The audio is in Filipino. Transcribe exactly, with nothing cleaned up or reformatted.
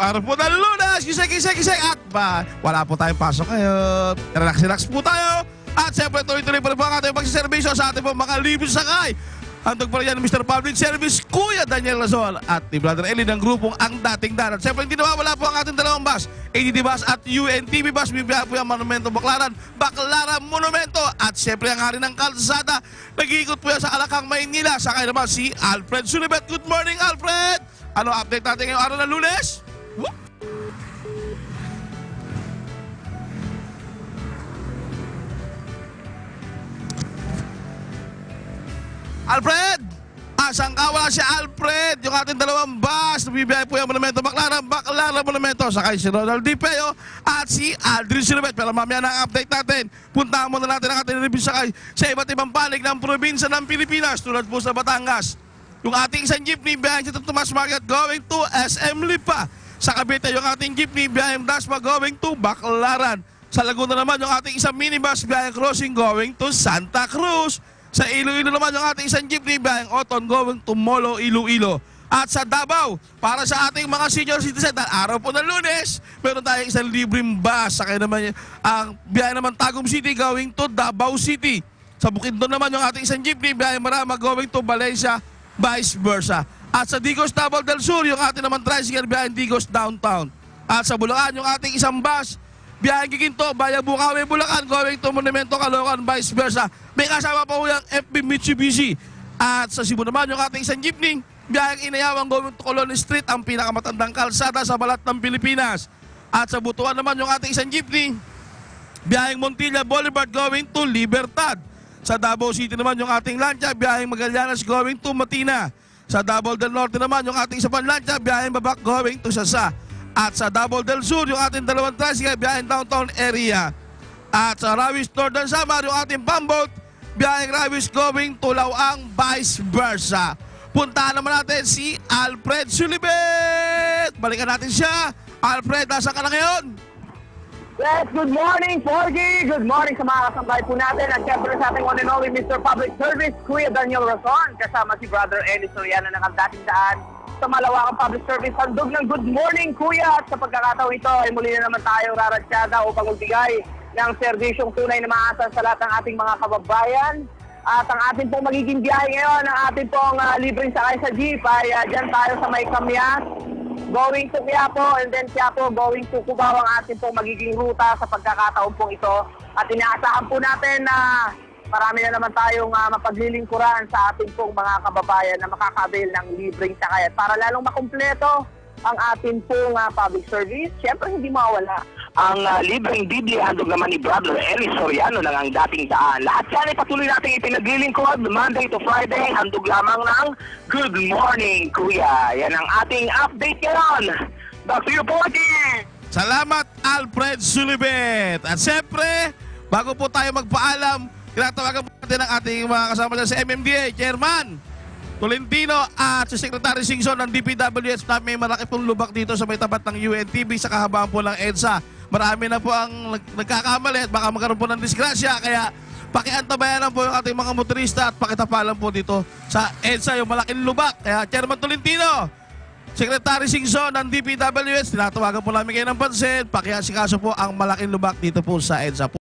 araw po ng Lunes, kisek, kisek, kisek, at ba, wala po tayong pasok ngayon. Relax-relax po tayo. At siyempre, tuloy-tuloy pa rin po ang ating pagsiservisyo sa ating po mga libre sakay. Handog pa rin yan Mister Public Service, Kuya Daniel Razon at ni Brother Eli ng grupong Ang Dating Darat. Siyempre, hindi nawawala po ang ating dalawang bus, A D T Bus at U N T V Bus. Bibiyahe po yung Monumento Baclaran, Baclaran Monumento. At siyempre, ang hari ng kalsada, nag-iikot po yan sa Alakang, Maynila. Sakay naman si Alfred Sulibet. Good morning, Alfred! Ano update natin ngayong araw ng Lunes? Whoop. Alfred! Asang ka? Wala si Alfred. Yung ating dalawang bus. Nabibiyahe po yung Monumento Baclaran, Baclaran Monumento. Sakay si Ronald Di Peo at si Aldrin Sulibet. Pero mamaya na ang update natin. Puntahan muna natin ang ating review sakay sa iba't ibang panig ng probinsya ng Pilipinas. Tulad po sa Batangas. Yung ating isang jeepney biyaheng sa Tomas Market going to S M Lipa. Sa Cavite, yung ating jeepney biyaheng Dasma going to Baclaran. Sa Laguna naman, yung ating isang minibus biyaheng crossing going to Santa Cruz. Sa Iloilo naman, yung ating isang jeepney biyaheng Oton going to Molo, Iloilo. At sa Davao, para sa ating mga senior citizen, araw po ng Lunes, meron tayong isang libreng bus. Sakay naman ang biyahe naman Tagum City going to Davao City. Sa Bukidnon naman, yung ating isang jeepney biyaheng Marama going to Valencia, vice versa. At sa Digos Davao del Sur, yung ating naman tricycle biyaheng Digos Downtown. At sa Bulacan, yung ating isang bus biyaheng Giginto, Baya Bukawi, Bulacan going to Monumento Caloocan, vice versa. May kasama pa po yung F B Mitsubishi. At sa Cebu naman, yung ating isang jeepney biyaheng Inayawang going to Colony Street, ang pinakamatandang kalsada sa balat ng Pilipinas. At sa Butuan naman, yung ating isang jeepney biyaheng Montilla Boulevard going to Libertad. Sa Davao City naman, yung ating lancha biyaheng Magallanes going to Matina. Sa Davao del Norte naman, yung ating isa pang lancha biyaheng Babak going to Sasa. At sa Davao del Sur, yung ating dalawang tricycle biyaheng downtown area. At sa Rawis Northern Samar, yung ating pamboat biyaheng Rawis going to Lawang, vice versa. Puntahan naman natin si Alfred Sulibet. Balikan natin siya. Alfred, nasa ka na ngayon? Yes, good morning, Forgy. Good morning sa mga kasambay po natin. At syempre sa ating one and only Mister Public Service, Kuya Daniel Razon. Kasama si Brother Eli Soriano ng Ang Dating Daan sa malawakang public service. Handog ng good morning, Kuya. At sa pagkakataon ito, ay muli na naman tayo raratsyada upang magbigay ng serbisyong tunay na maasa sa lahat ng ating mga kababayan. At ang ating pong magiging biyahe ngayon, ang ating pong uh, libreng sakay sa jeep ay uh, dyan tayo sa May Kamyas, going to Quiapo, and then Quiapo going to Cubao ang ating pong magiging ruta sa pagkakataon pong ito. At inaasahan po natin na marami na naman tayong uh, mapaglilingkuran sa ating pong mga kababayan na makakabil ng libreng sakay. At para lalong makumpleto ang ating pong uh, public service, syempre hindi mawala ang uh, libreng Biblia. Handog naman ni Brother Eli Soriano ng Ang Dating Daan. Lahat yan ay patuloy natin ipinaglilingkod Monday to Friday. Handog lamang ng Good Morning, Kuya. Yan ang ating update ngayon. Back to you, Porky! Salamat, Alfred Sulibet. At siyempre, bago po tayo magpaalam, tinatawagan po natin ang ating mga kasama dyan sa M M D A, Chairman Tolentino at si Secretary Singson ng D P W H na may malaki pong lubak dito sa may tapat ng U N T V sa kahabaan po ng EDSA. Marami na po ang nagkakamali at baka magkaroon po ng disgrasya. Kaya pakiantabayan po yung ating mga motorista at pakitapalan po dito sa EDSA yung malaking lubak. Kaya Chairman Tolentino, Secretary Singson ng D P W H, tinatawagan po namin kayo ng pansin. Pakiasikaso po ang malaking lubak dito po sa EDSA.